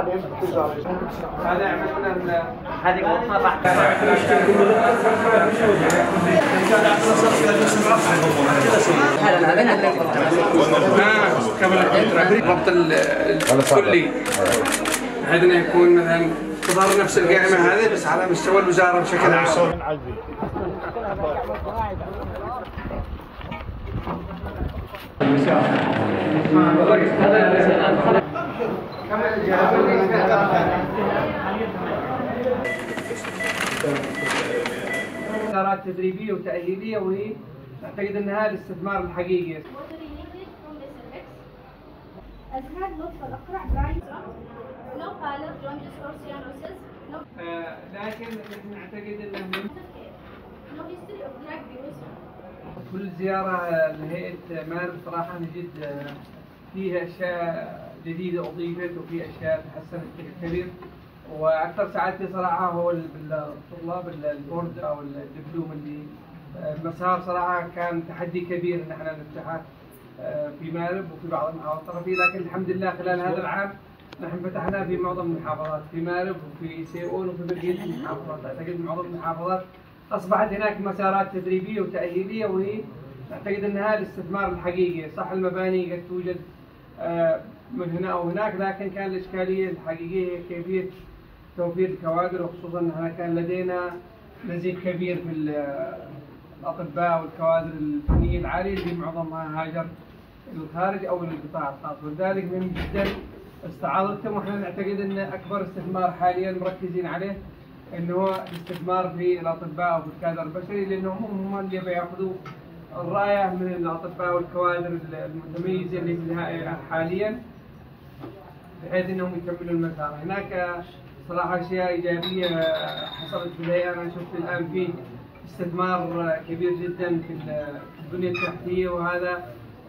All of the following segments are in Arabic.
عليهم التجاري. هذا يعملون هذه غرفة راح الربط الكلي بحيث انه يكون مثلا تظهر نفس القائمة هذه بس على مستوى الوزارة بشكل عام. مسارات تدريبية وتأهيلية وهي أعتقد أنها الاستثمار الحقيقي. لكن نحن نعتقد أنه كل زيارة لهيئة مارب صراحة نجد فيها أشياء جديدة أضيفت وفي أشياء تحسنت بشكل كبير، وأكثر سعادتي صراحة هو بالطلاب البورد أو الدبلوم اللي المسار صراحة كان تحدي كبير إن احنا نفتحه في مارب وفي بعض المحافظات الطرفية، لكن الحمد لله خلال هذا العام نحن فتحنا في معظم المحافظات في مارب وفي سيئون وفي بقية المحافظات. أعتقد معظم المحافظات أصبحت هناك مسارات تدريبية وتأهيلية وهي أعتقد أنها الاستثمار الحقيقي. صح المباني قد توجد من هنا أو هناك، لكن كان الإشكالية الحقيقية هي كيفية توفير الكوادر، وخصوصا أنها كان لدينا نزيف كبير في الأطباء والكوادر الفنية العالية اللي معظمها هاجر للخارج أو للقطاع الخاص، ولذلك مهم جدا استعاضتهم. وإحنا نعتقد أن أكبر استثمار حاليا مركزين عليه انه هو الاستثمار في الاطباء وفي الكادر البشري، لانهم هم اللي بياخذوا الرايه من الاطباء والكوادر المتميزه اللي في الهيئه حاليا بحيث انهم يكملوا المسار. هناك صراحه اشياء ايجابيه حصلت في الهيئه. انا شفت الان في استثمار كبير جدا في البنيه التحتيه، وهذا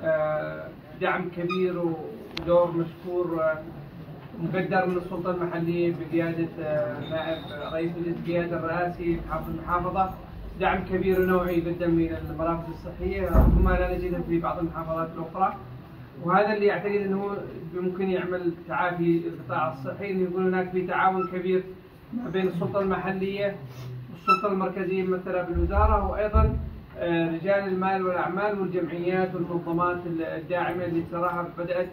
دعم كبير ودور مشكور مقدر من السلطة المحلية بقيادة نائب رئيس القيادة الرئاسي محافظ المحافظة. دعم كبير ونوعي قدم من المرافق الصحية ربما لا نجده في بعض المحافظات الأخرى، وهذا اللي أعتقد أنه ممكن يعمل تعافي القطاع الصحي، أن يكون هناك في تعاون كبير ما بين السلطة المحلية والسلطة المركزية ممثلة بالوزارة، وأيضا رجال المال والأعمال والجمعيات والمنظمات الداعمة اللي صراحة بدأت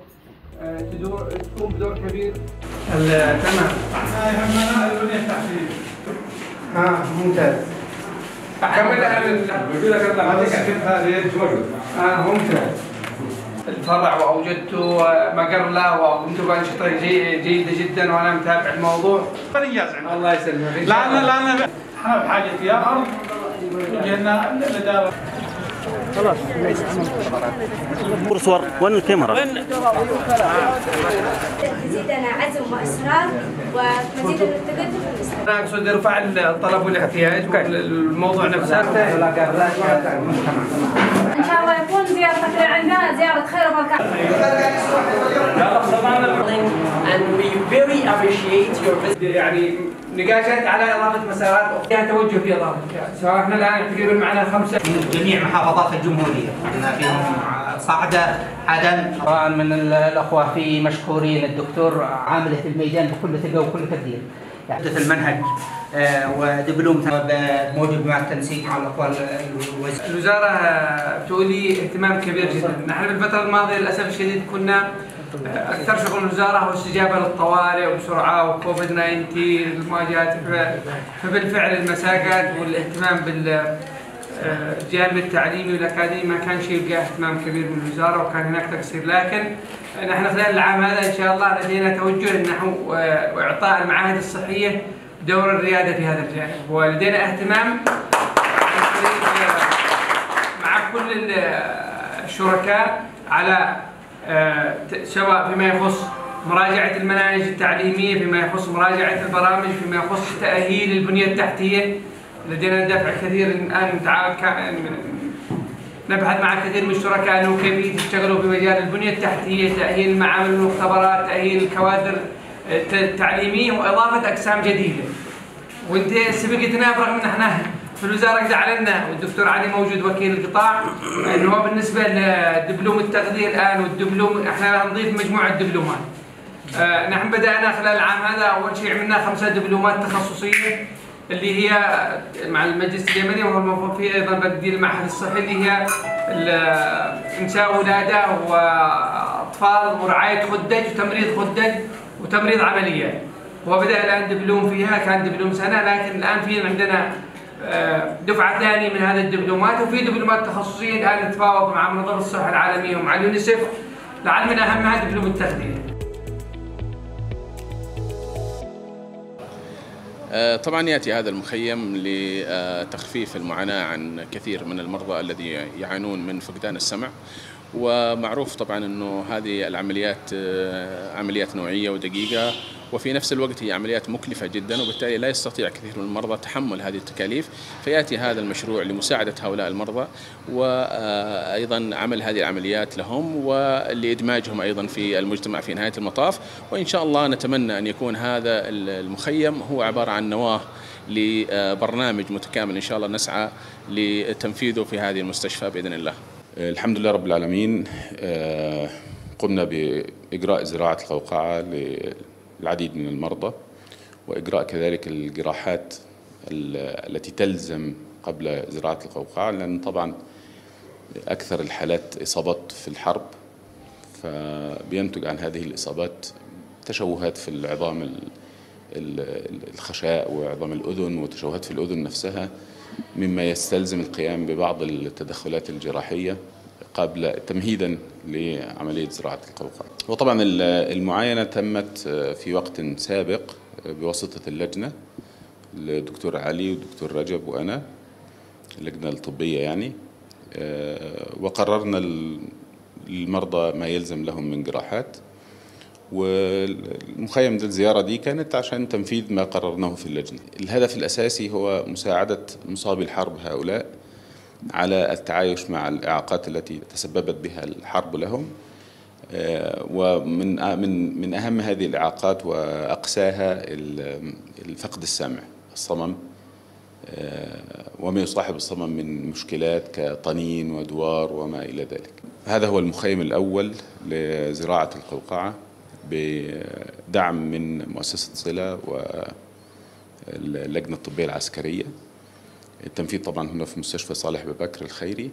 تقوم بدور كبير. تمام. يهمنا البنية التحتية. ممتاز. كمل ممتاز. الفرع واوجدت مقر له وقمت بانشطه جيده جدا وانا متابع الموضوع. انجاز عندنا. الله يسلمك. لا احنا بحاجه يا ارض جينا الاداره. خلاص صور وين الكاميرا؟ تزيدنا عزم واصرار ومزيد من التقدم في المستقبل. انا اقصد رفع الطلب والاحتياج الموضوع نفسه. ان شاء الله يكون زيارتك لعندنا زياره خير وبركه. And we very appreciate your visit. يعني نقاشات على اضافه مسارات فيها توجه في اضافه، سواء احنا الان تقريبا معنا 5 من جميع محافظات الجمهوريه، عندنا فيهم صعده، عدن. طبعا من الاخوه في مشكورين الدكتور عامله الميدان بكل ثقه وكل تقدير. يحدث المنهج ودبلوم موجود مع التنسيق مع الاخوه الوزاره تولي اهتمام كبير جدا. نحن في الفتره الماضيه للاسف الشديد كنا اكثر شغل الوزاره هو الاستجابه للطوارئ وبسرعه وكوفيد 19 المواجهات، فبالفعل المساقات والاهتمام بالجانب التعليمي والاكاديمي ما كان شيء يلقاه اهتمام كبير من الوزاره وكان هناك تقصير، لكن نحن خلال العام هذا ان شاء الله لدينا توجه نحو اعطاء المعاهد الصحيه دور الرياده في هذا الجانب، ولدينا اهتمام مع كل الشركاء على سواء فيما يخص مراجعة المناهج التعليمية، فيما يخص مراجعة البرامج، فيما يخص تأهيل البنية التحتية. لدينا دفع كثير الآن نبحث مع كثير من الشركاء أنه كيف يشتغلوا في مجال البنية التحتية، تأهيل المعامل والمختبرات، تأهيل الكوادر التعليمية وإضافة أقسام جديدة. وأنت سبقتنا برغم أن احنا في الوزارة قد أعلنا والدكتور علي موجود وكيل القطاع أنه هو بالنسبة لدبلوم التغذية الآن والدبلوم احنا نضيف مجموعة دبلومات. نحن بدأنا خلال العام هذا أول شيء عملنا 5 دبلومات تخصصية اللي هي مع المجلس اليمني، وهو الموفق فيه أيضا بديل المعهد الصحي اللي هي إنشاء ولادة وأطفال ورعاية خدج وتمريض خدج وتمريض عمليات. وبدأ الآن دبلوم فيها، كان دبلوم سنة، لكن الآن في عندنا دفعة ثانية من هذه الدبلومات، وفي دبلومات تخصصية الآن نتفاوض مع منظمة الصحة العالمية ومع اليونيسف، لعل من أهمها دبلوم التغذية. طبعا يأتي هذا المخيم لتخفيف المعاناة عن كثير من المرضى الذي يعانون من فقدان السمع، ومعروف طبعا أنه هذه العمليات عمليات نوعية ودقيقة، وفي نفس الوقت هي عمليات مكلفة جدا، وبالتالي لا يستطيع كثير من المرضى تحمل هذه التكاليف، فيأتي هذا المشروع لمساعدة هؤلاء المرضى وأيضا عمل هذه العمليات لهم ولإدماجهم أيضا في المجتمع في نهاية المطاف. وإن شاء الله نتمنى أن يكون هذا المخيم هو عبارة عن نواة لبرنامج متكامل إن شاء الله نسعى لتنفيذه في هذه المستشفى بإذن الله. الحمد لله رب العالمين، قمنا بإجراء زراعة القوقعة للعديد من المرضى، وإجراء كذلك الجراحات التي تلزم قبل زراعة القوقعة، لأن طبعا أكثر الحالات إصابات في الحرب، فبينتج عن هذه الإصابات تشوهات في العظام الخشاء وعظام الأذن وتشوهات في الأذن نفسها، مما يستلزم القيام ببعض التدخلات الجراحية قبل تمهيدا لعملية زراعة القوقعة. وطبعا المعاينة تمت في وقت سابق بواسطة اللجنة، الدكتور علي والدكتور رجب وأنا، اللجنة الطبية يعني، وقررنا المرضى ما يلزم لهم من جراحات. والمخيم الزيارة دي كانت عشان تنفيذ ما قررناه في اللجنة. الهدف الأساسي هو مساعدة مصابي الحرب هؤلاء على التعايش مع الإعاقات التي تسببت بها الحرب لهم، ومن أهم هذه الإعاقات وأقساها الفقد السمع، الصمم، وما يصاحب الصمم من مشكلات كطنين ودوار وما إلى ذلك. هذا هو المخيم الأول لزراعة القوقعة بدعم من مؤسسة صلة واللجنة الطبية العسكرية. التنفيذ طبعا هنا في مستشفى صالح ببكر الخيري.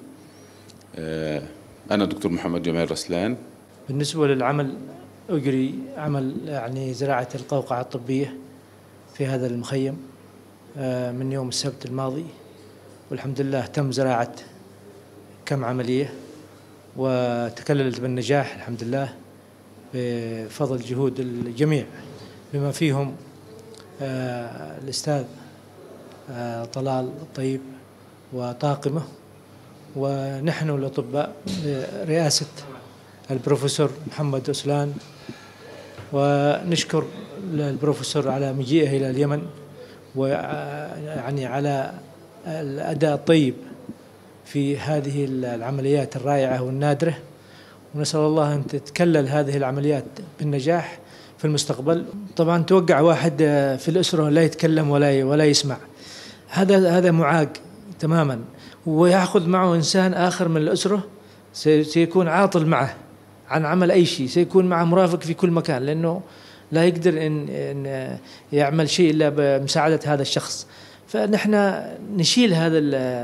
أنا دكتور محمد جمال رسلان. بالنسبة للعمل، أجري عمل يعني زراعة القوقعة الطبية في هذا المخيم من يوم السبت الماضي، والحمد لله تم زراعة كم عملية وتكللت بالنجاح الحمد لله بفضل جهود الجميع، بما فيهم الأستاذ طلال الطيب وطاقمه، ونحن الأطباء برئاسة البروفيسور محمد أسلان. ونشكر البروفيسور على مجيئه إلى اليمن ويعني على الأداء الطيب في هذه العمليات الرائعة والنادرة، ونسأل الله أن تتكلل هذه العمليات بالنجاح في المستقبل. طبعا توقع واحد في الأسرة لا يتكلم ولا يسمع، هذا معاق تماما، ويأخذ معه إنسان آخر من الأسرة سيكون عاطل معه عن عمل أي شيء، سيكون معه مرافق في كل مكان، لأنه لا يقدر إن يعمل شيء إلا بمساعدة هذا الشخص. فنحن نشيل هذا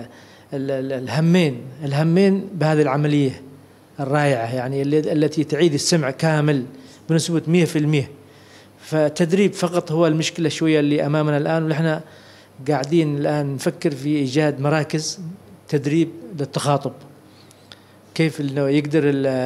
الهمين بهذه العملية الرائعة، يعني التي تعيد السمع كامل بنسبة 100%. فتدريب فقط هو المشكلة شوية اللي أمامنا الآن، ونحن قاعدين الآن نفكر في إيجاد مراكز تدريب للتخاطب، كيف إنه يقدر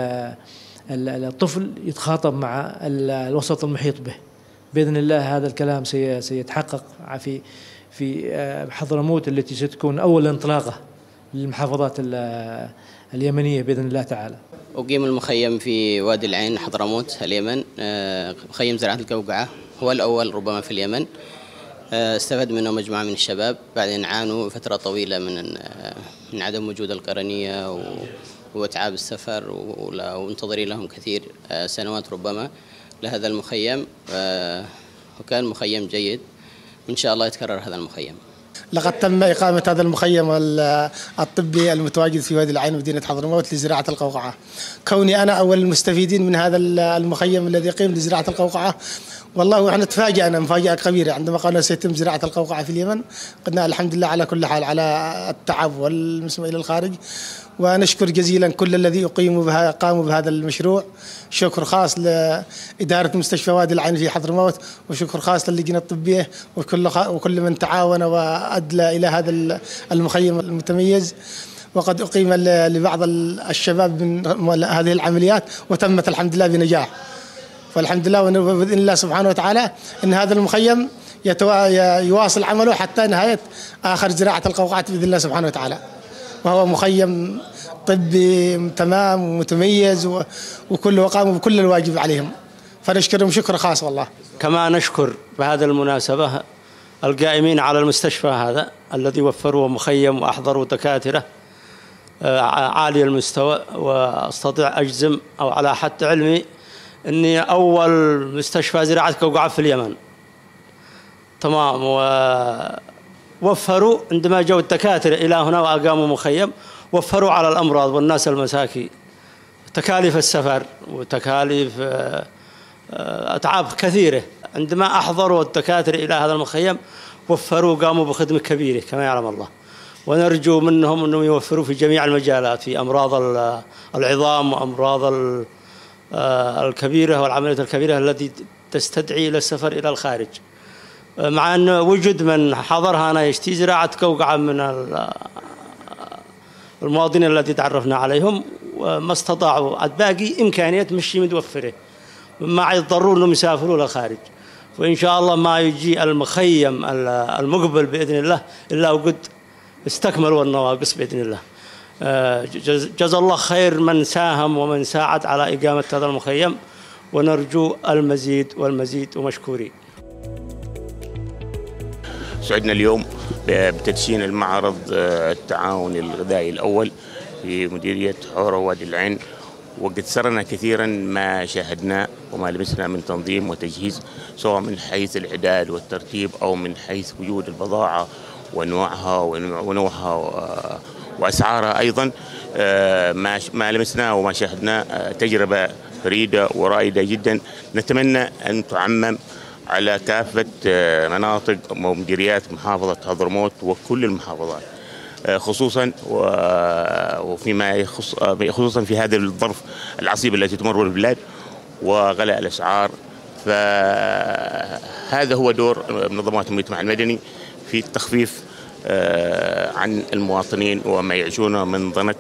الطفل يتخاطب مع الوسط المحيط به. بإذن الله هذا الكلام سيتحقق في حضرموت التي ستكون أول انطلاقة للمحافظات اليمنية بإذن الله تعالى. أقيم المخيم في وادي العين حضرموت اليمن، مخيم زراعة القوقعة، هو الأول ربما في اليمن. استفاد منه مجموعة من الشباب بعد أن عانوا فترة طويلة من عدم وجود القرنية واتعاب السفر، وانتظري لهم كثير سنوات ربما لهذا المخيم، وكان مخيم جيد، وإن شاء الله يتكرر هذا المخيم. لقد تم إقامة هذا المخيم الطبي المتواجد في وادي العين مدينة حضرموت لزراعة القوقعة. كوني أنا أول المستفيدين من هذا المخيم الذي يقيم لزراعة القوقعة، والله احنا تفاجأنا مفاجأة كبيرة عندما قالوا سيتم زراعة القوقعة في اليمن. قلنا الحمد لله على كل حال على التعب والمسمى إلى الخارج، ونشكر جزيلا كل الذي قاموا بهذا المشروع. شكر خاص لإدارة مستشفى وادي العين في حضرموت، وشكر خاص للجنة الطبية وكل من تعاون وأدلى إلى هذا المخيم المتميز. وقد أقيم لبعض الشباب من هذه العمليات وتمت الحمد لله بنجاح. فالحمد لله وبإذن الله سبحانه وتعالى أن هذا المخيم يواصل عمله حتى نهاية آخر زراعة القوقعات بإذن الله سبحانه وتعالى، وهو مخيم طبي تمام ومتميز وكله قاموا بكل الواجب عليهم، فنشكرهم شكر خاص والله. كما نشكر بهذه المناسبة القائمين على المستشفى هذا الذي وفروا مخيم وأحضروا دكاترة عالي المستوى، واستطيع أجزم أو على حد علمي أني أول مستشفى زراعة قوقعة في اليمن. تمام. ووفروا عندما جو الدكاترة إلى هنا وأقاموا مخيم، وفروا على الأمراض والناس المساكين تكاليف السفر وتكاليف أتعاب كثيرة. عندما أحضروا الدكاترة إلى هذا المخيم وفروا، قاموا بخدمة كبيرة كما يعلم الله، ونرجو منهم أنهم يوفروا في جميع المجالات، في أمراض العظام وأمراض الكبيرة والعمليات الكبيرة التي تستدعي إلى السفر إلى الخارج. مع أن وجد من حضر هنا يشتي زراعة قوقعة من المواطنين الذي تعرفنا عليهم، وما استطاعوا، الباقي إمكانية مش متوفرة، ما يضطرون أنهم يسافروا للخارج. وإن شاء الله ما يجي المخيم المقبل بإذن الله إلا وقد استكملوا النواقص بإذن الله. جزا الله خير من ساهم ومن ساعد على إقامة هذا المخيم، ونرجو المزيد والمزيد ومشكورين. سعدنا اليوم بتدشين المعرض التعاوني الغذائي الأول في مديرية حورة وادي العين، وقد سرنا كثيرا ما شاهدناه وما لمسنا من تنظيم وتجهيز، سواء من حيث الإعداد والترتيب أو من حيث وجود البضاعة وأنواعها وأسعارها. أيضا ما لمسناه وما شاهدناه تجربة فريدة ورائدة جدا، نتمنى أن تعمم على كافة مناطق ومديريات محافظة حضرموت وكل المحافظات، خصوصا وفيما يخص خصوصا في هذا الظرف العصيب التي تمر بالبلاد وغلاء الأسعار. فهذا هو دور منظمات المجتمع المدني في التخفيف عن المواطنين وما يعيشونه من ضنك.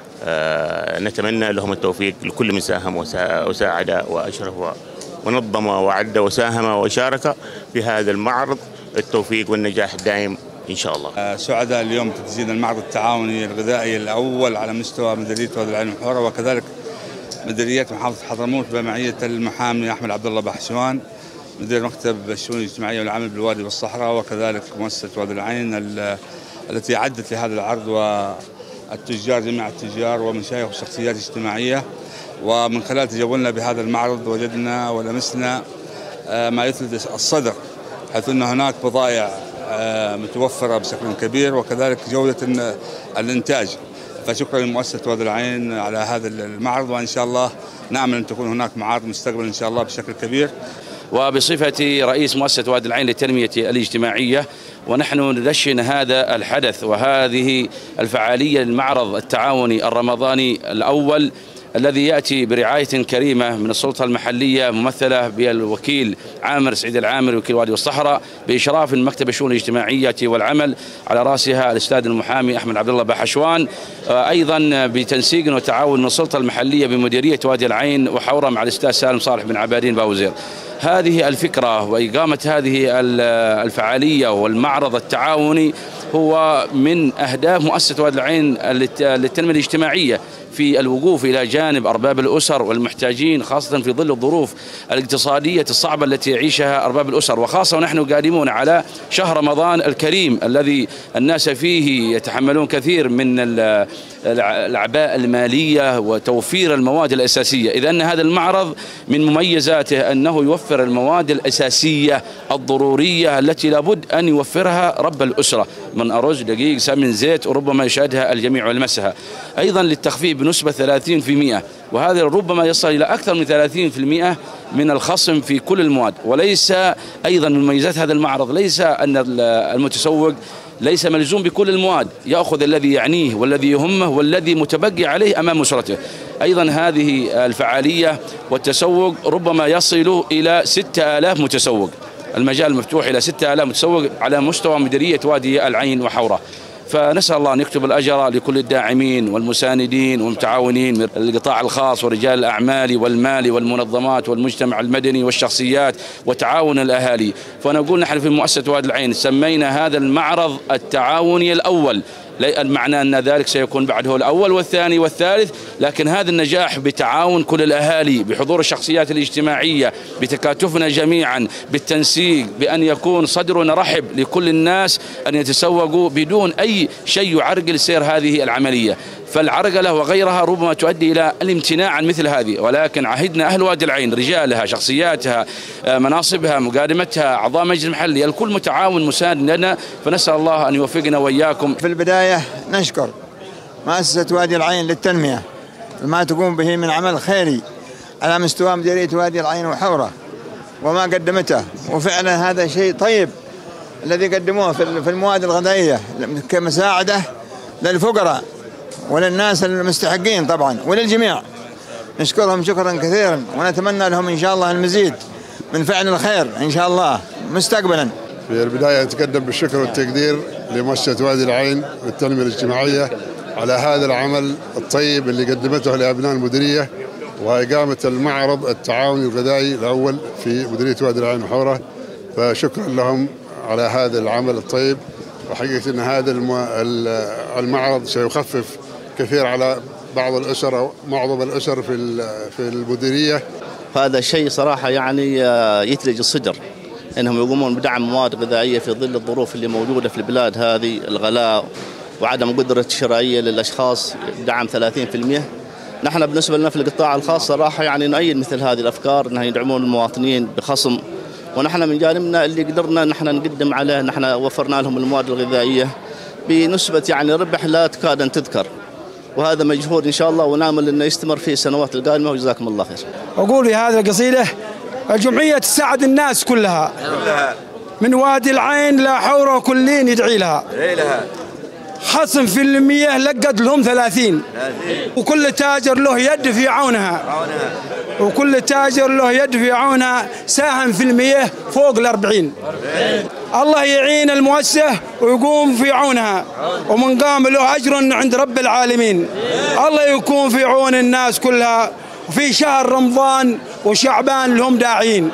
نتمنى لهم التوفيق لكل من ساهم وساعد وأشرف ونظم وعد وساهم وشارك في هذا المعرض، التوفيق والنجاح الدائم إن شاء الله. سعداء اليوم بتسجيل المعرض التعاوني الغذائي الأول على مستوى مديرية وادي العين وحورة، وكذلك مديرية محافظة حضرموت بمعية المحامي أحمد عبد الله بحشوان، مدير مكتب الشؤون الاجتماعية والعمل بالوادي والصحراء، وكذلك مؤسسة وادي العين التي أعدت لهذا العرض، والتجار جميع التجار ومشايخ وشخصيات اجتماعية. ومن خلال تجولنا بهذا المعرض وجدنا ولمسنا ما يثلج الصدر، حيث أن هناك بضائع متوفرة بشكل كبير، وكذلك جودة الإنتاج. فشكرا لمؤسسة وادي العين على هذا المعرض، وإن شاء الله نأمل أن تكون هناك معارض مستقبلا إن شاء الله بشكل كبير. وبصفتي رئيس مؤسسة وادي العين للتنمية الاجتماعية، ونحن ندشن هذا الحدث وهذه الفعالية للمعرض التعاوني الرمضاني الأول الذي يأتي برعاية كريمة من السلطة المحلية ممثلة بالوكيل عامر سعيد العامر وكيل وادي والصحراء، بإشراف مكتب الشؤون الاجتماعية والعمل على رأسها الأستاذ المحامي أحمد عبد الله بحشوان، أيضا بتنسيق وتعاون من السلطة المحلية بمديرية وادي العين وحورة مع الأستاذ سالم صالح بن عبادين باوزير. هذه الفكرة وإقامة هذه الفعالية والمعرض التعاوني هو من أهداف مؤسسة وادي العين للتنمية الاجتماعية في الوقوف إلى جانب أرباب الأسر والمحتاجين، خاصة في ظل الظروف الاقتصادية الصعبة التي يعيشها أرباب الأسر، وخاصة ونحن قادمون على شهر رمضان الكريم الذي الناس فيه يتحملون كثير من الأعباء المالية وتوفير المواد الأساسية. إذ أن هذا المعرض من مميزاته أنه يوفر المواد الأساسية الضرورية التي لابد أن يوفرها رب الأسرة، من أرز، دقيق، سمن، زيت، وربما يشاهدها الجميع ويلمسها. أيضا للتخفيف بنسبة 30%، وهذا ربما يصل إلى أكثر من 30% من الخصم في كل المواد. وليس أيضا من مميزات هذا المعرض ليس أن المتسوق ليس ملزوم بكل المواد، يأخذ الذي يعنيه والذي يهمه والذي متبقي عليه أمام أسرته. أيضا هذه الفعالية والتسوق ربما يصل إلى 6000 متسوق، المجال مفتوح إلى 6000 متسوق على مستوى مديرية وادي العين وحوره. فنسأل الله أن يكتب الأجر لكل الداعمين والمساندين والمتعاونين من القطاع الخاص ورجال الأعمال والمال والمنظمات والمجتمع المدني والشخصيات وتعاون الأهالي. فنقول نحن في مؤسسة وادي العين سمينا هذا المعرض التعاوني الأول، المعنى أن ذلك سيكون بعده الأول والثاني والثالث، لكن هذا النجاح بتعاون كل الأهالي، بحضور الشخصيات الاجتماعية، بتكاتفنا جميعا، بالتنسيق، بأن يكون صدرنا رحب لكل الناس أن يتسوقوا بدون أي شيء يعرقل سير هذه العملية. فالعرقلة وغيرها ربما تؤدي إلى الامتناع عن مثل هذه، ولكن عهدنا أهل وادي العين، رجالها، شخصياتها، مناصبها، مقادمتها، أعضاء مجلس المحلي، الكل متعاون مساند لنا، فنسأل الله أن يوفقنا وإياكم. في البداية نشكر مؤسسة وادي العين للتنمية ما تقوم به من عمل خيري على مستوى مديرية وادي العين وحوره وما قدمته، وفعلا هذا شيء طيب الذي قدموه في المواد الغذائية كمساعدة للفقراء وللناس المستحقين طبعا وللجميع. نشكرهم شكرا كثيرا ونتمنى لهم إن شاء الله المزيد من فعل الخير إن شاء الله مستقبلا. في البداية أتقدم بالشكر والتقدير لمؤسسة وادي العين للتنمية الاجتماعية على هذا العمل الطيب اللي قدمته لأبناء المديرية وإقامة المعرض التعاوني الغذائي الأول في مديرية وادي العين وحوره، فشكرا لهم على هذا العمل الطيب. وحقيقة أن هذا المعرض سيخفف كثير على بعض الأسر أو معظم الأسر في المديرية. هذا شيء صراحة يعني يثلج الصدر أنهم يقومون بدعم مواد غذائية في ظل الظروف اللي موجودة في البلاد هذه، الغلاء وعدم قدرة شرائية للأشخاص، دعم 30%. نحن بالنسبة لنا في القطاع الخاص صراحة يعني نؤيد مثل هذه الأفكار أنها يدعمون المواطنين بخصم، ونحن من جانبنا اللي قدرنا نحن نقدم عليه، نحن وفرنا لهم المواد الغذائية بنسبة يعني ربح لا تكاد أن تذكر، وهذا مجهود إن شاء الله ونامل أنه يستمر في السنوات القادمة، وجزاكم الله خير. أقول في هذه القصيدة الجمعية تساعد الناس كلها من وادي العين لا حوره كلين يدعي لها. خصم في المياه لقد لهم 30، وكل تاجر له يد في عونها، وكل تاجر له يد في عونها ساهم في المياه فوق 40. الله يعين المؤسسة ويقوم في عونها، ومن قام له أجر عند رب العالمين. الله يكون في عون الناس كلها، وفي شهر رمضان وشعبان لهم داعين.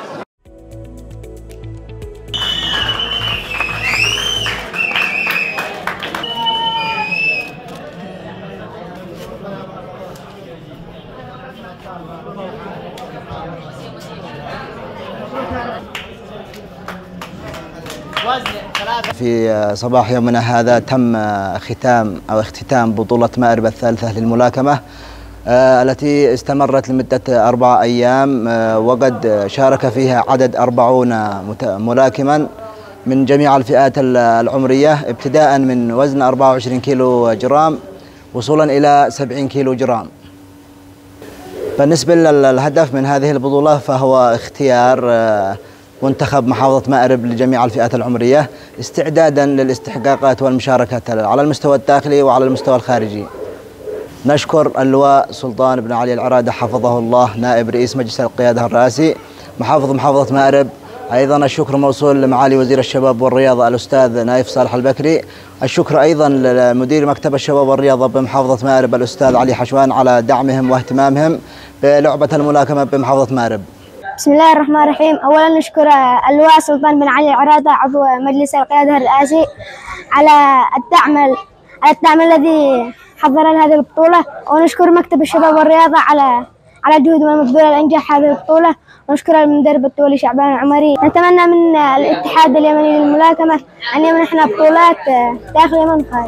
في صباح يومنا هذا تم اختتام بطولة مأرب الثالثة للملاكمة التي استمرت لمدة 4 أيام، وقد شارك فيها عدد 40 ملاكما من جميع الفئات العمرية، ابتداء من وزن 24 كيلو جرام وصولا إلى 70 كيلو جرام. بالنسبة للهدف من هذه البطولة فهو اختيار منتخب محافظة مأرب لجميع الفئات العمرية استعدادا للاستحقاقات والمشاركات على المستوى الداخلي وعلى المستوى الخارجي. نشكر اللواء سلطان بن علي العرادة حفظه الله نائب رئيس مجلس القيادة الرئاسي محافظة مأرب. أيضا الشكر موصول لمعالي وزير الشباب والرياضة الأستاذ نايف صالح البكري. الشكر أيضا لمدير مكتب الشباب والرياضة بمحافظة مأرب الأستاذ علي حشوان على دعمهم واهتمامهم بلعبة الملاكمة بمحافظة مأرب. بسم الله الرحمن الرحيم. أولا نشكر اللواء سلطان بن علي العرادة عضو مجلس القيادة الرئاسي على الدعم الذي حضر هذه البطولة، ونشكر مكتب الشباب والرياضة على الجهود والمبذولة لإنجاح هذه البطولة، ونشكر المدرب الدولي شعبان العمري. نتمنى من الاتحاد اليمني للملاكمة أن يمنحنا بطولات داخل اليمن وخارج.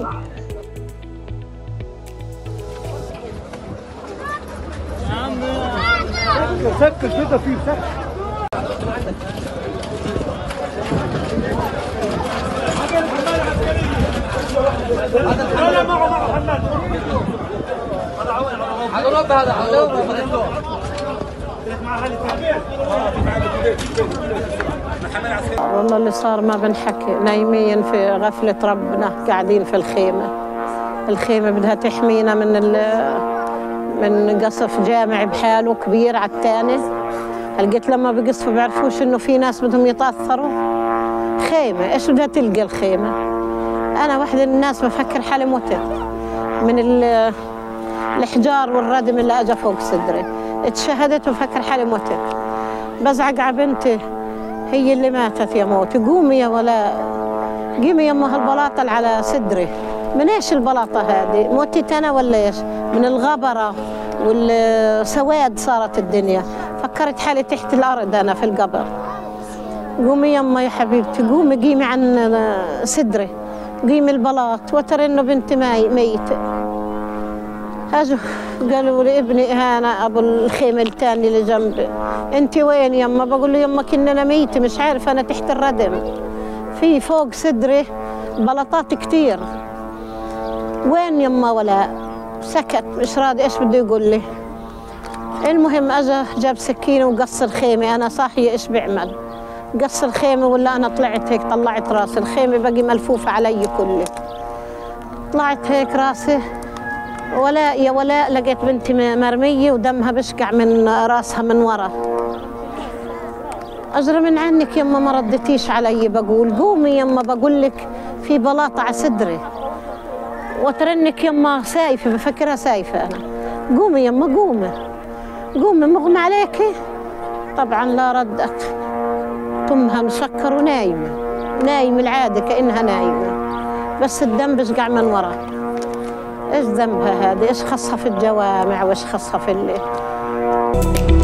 سكر كده فيه سكر. والله اللي صار ما بنحكي، نايمين في غفلة ربنا، قاعدين في الخيمة. الخيمة بدها تحمينا من قصف جامع بحاله كبير على الثاني. لقيت لما بقصفوا بيعرفوش انه في ناس بدهم يتاثروا. خيمة ايش بدها تلقى الخيمة؟ انا واحدة من الناس بفكر حالي متت من الحجار والردم اللي اجى فوق صدري. اتشهدت وبفكر حالي متت. بزعق على بنتي هي اللي ماتت يا موتي، قومي يا ولا قومي يما هالبلاطه اللي على صدري. من ايش البلاطه هذه؟ موتيت انا ولا ايش؟ من الغبره والسواد صارت الدنيا. فكرت حالي تحت الارض انا في القبر. قومي يما يا حبيبتي، قومي عن صدري، قيمي البلاط، وترى انه بنتي ميته. اجوا قالوا لي ابني هنا ابو الخيمه الثاني اللي جنبي، انت وين يما؟ بقول له يما كنا ميته مش عارفه انا تحت الردم، في فوق صدري بلاطات كثير. وين يما؟ ولا سكت مش راضي ايش بده يقول لي. المهم اجى جاب سكينه وقص الخيمه، انا صاحيه ايش بعمل؟ قص الخيمه ولا انا طلعت هيك طلعت راسي، الخيمه باقي ملفوفه علي كله. طلعت هيك راسي ولاء يا ولاء، لقيت بنتي مرميه ودمها بشقع من راسها من ورا. اجرى من عنك يما ما ردتيش علي. بقول قومي يما، بقول لك في بلاطه على صدري، وترنك يما سايفه، بفكرها سايفه انا. قومي يما قومي مغمى عليكي. طبعا لا ردت، طمها مسكر ونايمه العاده كانها نايمه، بس الدم بشقع من ورا. ايش ذنبها هذه؟ ايش خصها في الجوامع وايش خصها في الليل؟